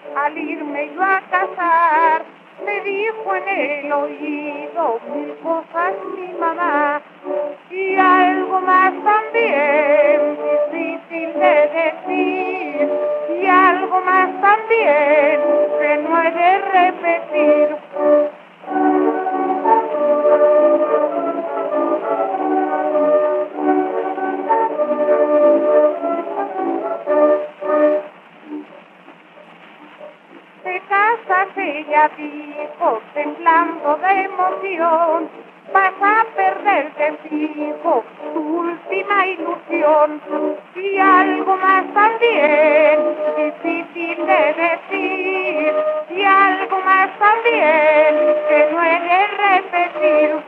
Al irme yo a casar, me dijo en el oído mil cosas mi mamá y algo más también difícil de decir y algo más también que no he de repetir. Te casas, ella dijo, temblando de emoción, vas a perderte fijo tu última ilusión y algo más también difícil de decir y algo más también que no he de repetir.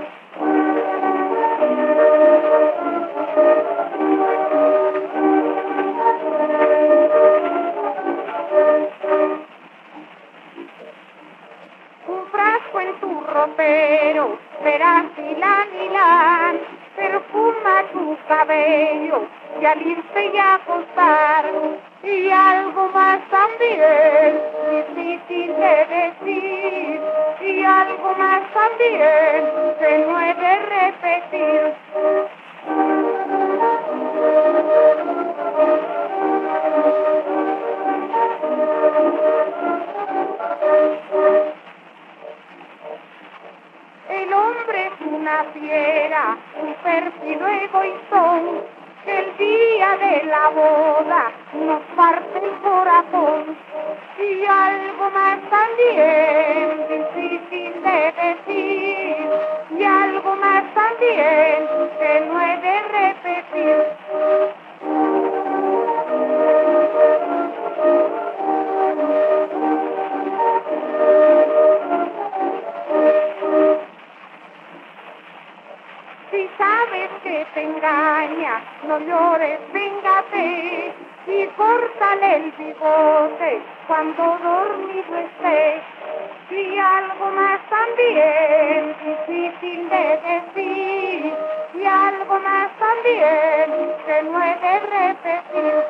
Un frasco en tu ropero, verás Milán, perfuma tu cabello y al irte y acostar, y algo más también difícil de decir, y algo más también que no he de repetir. El hombre es una fiera, un pérfido egoístón, que el día de la boda nos parte el corazón. Y algo más también difícil de decir, y algo más también que no he de repetir. Si sabes que te engaña, no llores, véngate y córtale el bigote cuando dormido esté. Y algo más también difícil de decir, y algo más también que no he de repetir.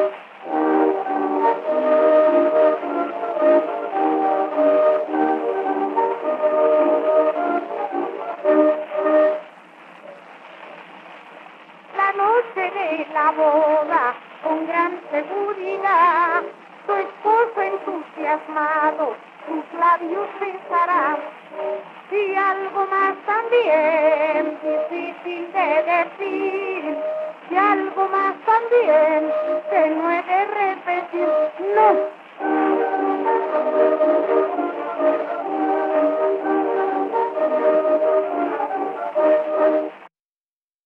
La noche de la boda, con gran seguridad, tu esposo entusiasmado tus labios besará. Y algo más también difícil de decir, y algo más también